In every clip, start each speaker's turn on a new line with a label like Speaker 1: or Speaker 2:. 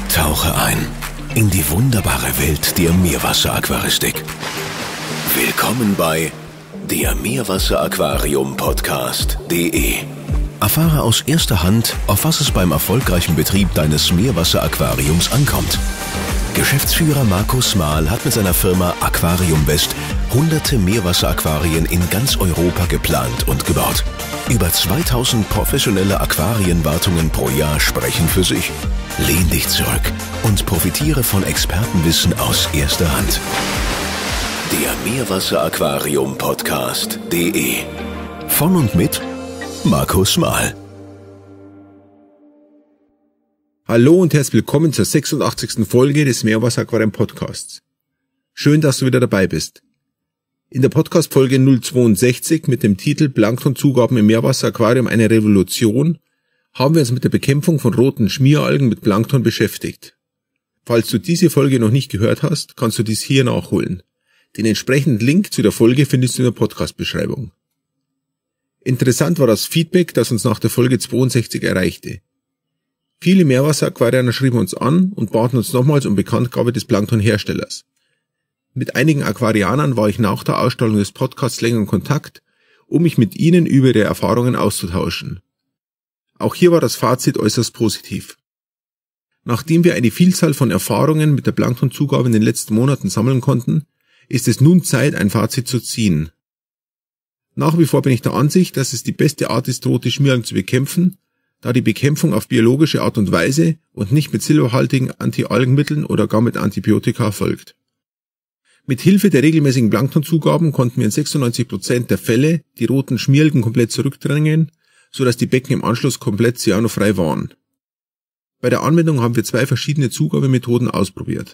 Speaker 1: Tauche ein in die wunderbare Welt der Meerwasseraquaristik. Willkommen bei der Meerwasseraquarium-Podcast.de. Erfahre aus erster Hand, auf was es beim erfolgreichen Betrieb deines Meerwasseraquariums ankommt. Geschäftsführer Markus Mahl hat mit seiner Firma Aquarium West hunderte Meerwasseraquarien in ganz Europa geplant und gebaut. Über 2000 professionelle Aquarienwartungen pro Jahr sprechen für sich. Lehn dich zurück und profitiere von Expertenwissen aus erster Hand. Der Meerwasseraquarium-Podcast.de. Von und mit Markus Mahl.
Speaker 2: Hallo und herzlich willkommen zur 86. Folge des Meerwasseraquarium-Podcasts. Schön, dass du wieder dabei bist. In der Podcast-Folge 062 mit dem Titel Planktonzugaben im Meerwasseraquarium eine Revolution haben wir uns mit der Bekämpfung von roten Schmieralgen mit Plankton beschäftigt. Falls du diese Folge noch nicht gehört hast, kannst du dies hier nachholen. Den entsprechenden Link zu der Folge findest du in der Podcast-Beschreibung. Interessant war das Feedback, das uns nach der Folge 62 erreichte. Viele Meerwasseraquarianer schrieben uns an und baten uns nochmals um Bekanntgabe des Planktonherstellers. Mit einigen Aquarianern war ich nach der Ausstrahlung des Podcasts länger in Kontakt, um mich mit ihnen über ihre Erfahrungen auszutauschen. Auch hier war das Fazit äußerst positiv. Nachdem wir eine Vielzahl von Erfahrungen mit der Planktonzugabe in den letzten Monaten sammeln konnten, ist es nun Zeit, ein Fazit zu ziehen. Nach wie vor bin ich der Ansicht, dass es die beste Art ist, rote Schmieralgen zu bekämpfen, da die Bekämpfung auf biologische Art und Weise und nicht mit silberhaltigen Anti-Algenmitteln oder gar mit Antibiotika erfolgt. Mit Hilfe der regelmäßigen Planktonzugaben konnten wir in 96% der Fälle die roten Schmieralgen komplett zurückdrängen, sodass die Becken im Anschluss komplett cyanofrei waren. Bei der Anwendung haben wir 2 verschiedene Zugabemethoden ausprobiert.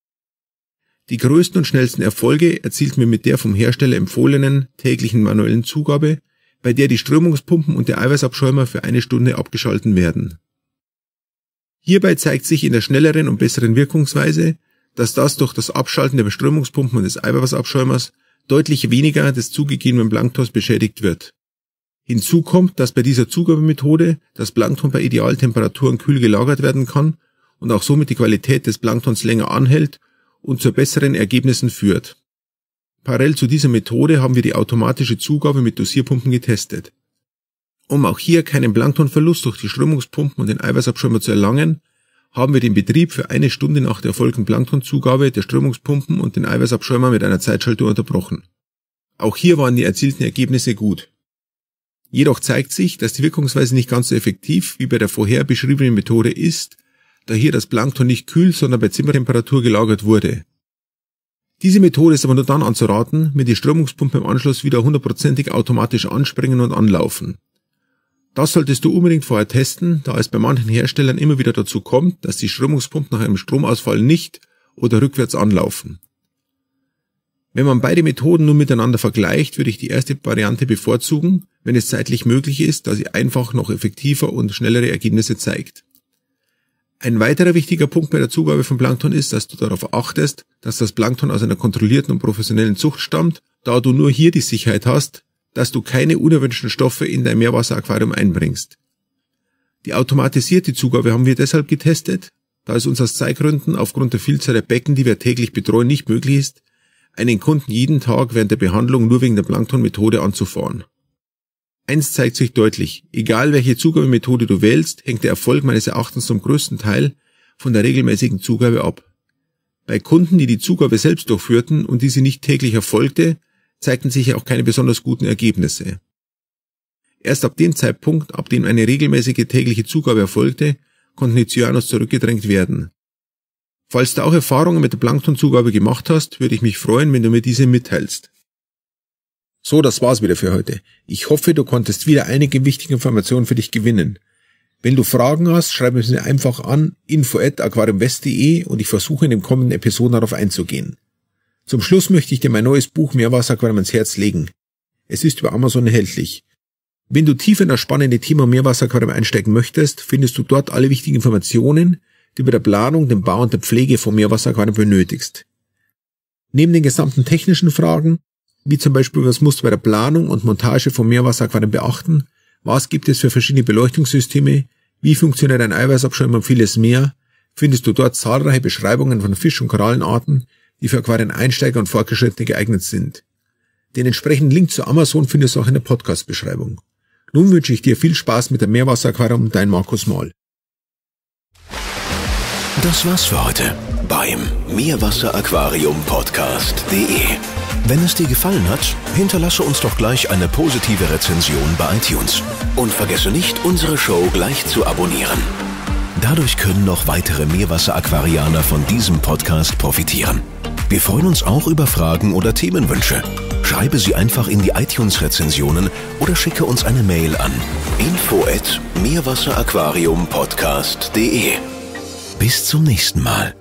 Speaker 2: Die größten und schnellsten Erfolge erzielten wir mit der vom Hersteller empfohlenen täglichen manuellen Zugabe, bei der die Strömungspumpen und der Eiweißabschäumer für 1 Stunde abgeschalten werden. Hierbei zeigt sich in der schnelleren und besseren Wirkungsweise, dass das durch das Abschalten der Beströmungspumpen und des Eiweißabschäumers deutlich weniger des zugegebenen Planktons beschädigt wird. Hinzu kommt, dass bei dieser Zugabemethode das Plankton bei Idealtemperaturen kühl gelagert werden kann und auch somit die Qualität des Planktons länger anhält und zu besseren Ergebnissen führt. Parallel zu dieser Methode haben wir die automatische Zugabe mit Dosierpumpen getestet. Um auch hier keinen Planktonverlust durch die Strömungspumpen und den Eiweißabschäumer zu erlangen, haben wir den Betrieb für 1 Stunde nach der erfolgten Planktonzugabe der Strömungspumpen und den Eiweißabschäumer mit einer Zeitschaltuhr unterbrochen. Auch hier waren die erzielten Ergebnisse gut. Jedoch zeigt sich, dass die Wirkungsweise nicht ganz so effektiv wie bei der vorher beschriebenen Methode ist, da hier das Plankton nicht kühl, sondern bei Zimmertemperatur gelagert wurde. Diese Methode ist aber nur dann anzuraten, wenn die Strömungspumpen im Anschluss wieder 100% automatisch anspringen und anlaufen. Das solltest du unbedingt vorher testen, da es bei manchen Herstellern immer wieder dazu kommt, dass die Strömungspumpen nach einem Stromausfall nicht oder rückwärts anlaufen. Wenn man beide Methoden nun miteinander vergleicht, würde ich die erste Variante bevorzugen, wenn es zeitlich möglich ist, da sie einfach noch effektiver und schnellere Ergebnisse zeigt. Ein weiterer wichtiger Punkt bei der Zugabe von Plankton ist, dass du darauf achtest, dass das Plankton aus einer kontrollierten und professionellen Zucht stammt, da du nur hier die Sicherheit hast, dass du keine unerwünschten Stoffe in dein Meerwasseraquarium einbringst. Die automatisierte Zugabe haben wir deshalb getestet, da es uns aus Zeitgründen aufgrund der Vielzahl der Becken, die wir täglich betreuen, nicht möglich ist, einen Kunden jeden Tag während der Behandlung nur wegen der Plankton-Methode anzufahren. Eins zeigt sich deutlich: Egal welche Zugabemethode du wählst, hängt der Erfolg meines Erachtens zum größten Teil von der regelmäßigen Zugabe ab. Bei Kunden, die die Zugabe selbst durchführten und diese nicht täglich erfolgte, zeigten sich auch keine besonders guten Ergebnisse. Erst ab dem Zeitpunkt, ab dem eine regelmäßige tägliche Zugabe erfolgte, konnten die Cyanos zurückgedrängt werden. Falls du auch Erfahrungen mit der Planktonzugabe gemacht hast, würde ich mich freuen, wenn du mir diese mitteilst. So, das war's wieder für heute. Ich hoffe, du konntest wieder einige wichtige Informationen für dich gewinnen. Wenn du Fragen hast, schreib es mir einfach an info@aquariumwest.de und ich versuche in den kommenden Episoden darauf einzugehen. Zum Schluss möchte ich dir mein neues Buch Meerwasseraquarium ans Herz legen. Es ist über Amazon erhältlich. Wenn du tiefer in das spannende Thema Meerwasseraquarium einsteigen möchtest, findest du dort alle wichtigen Informationen, die du bei der Planung, dem Bau und der Pflege vom Meerwasseraquarium benötigst. Neben den gesamten technischen Fragen, wie zum Beispiel was musst du bei der Planung und Montage vom Meerwasseraquarium beachten, was gibt es für verschiedene Beleuchtungssysteme, wie funktioniert ein Eiweißabschäumer und vieles mehr, findest du dort zahlreiche Beschreibungen von Fisch- und Korallenarten, die für Aquarieneinsteiger und Fortgeschrittene geeignet sind. Den entsprechenden Link zu Amazon findest du auch in der Podcast-Beschreibung. Nun wünsche ich dir viel Spaß mit dem Meerwasseraquarium, dein Markus Mahl.
Speaker 1: Das war's für heute beim Meerwasseraquarium-Podcast.de. Wenn es dir gefallen hat, hinterlasse uns doch gleich eine positive Rezension bei iTunes. Und vergesse nicht, unsere Show gleich zu abonnieren. Dadurch können noch weitere Meerwasseraquarianer von diesem Podcast profitieren. Wir freuen uns auch über Fragen oder Themenwünsche. Schreibe sie einfach in die iTunes-Rezensionen oder schicke uns eine Mail an info@meerwasseraquariumpodcast.de. Bis zum nächsten Mal.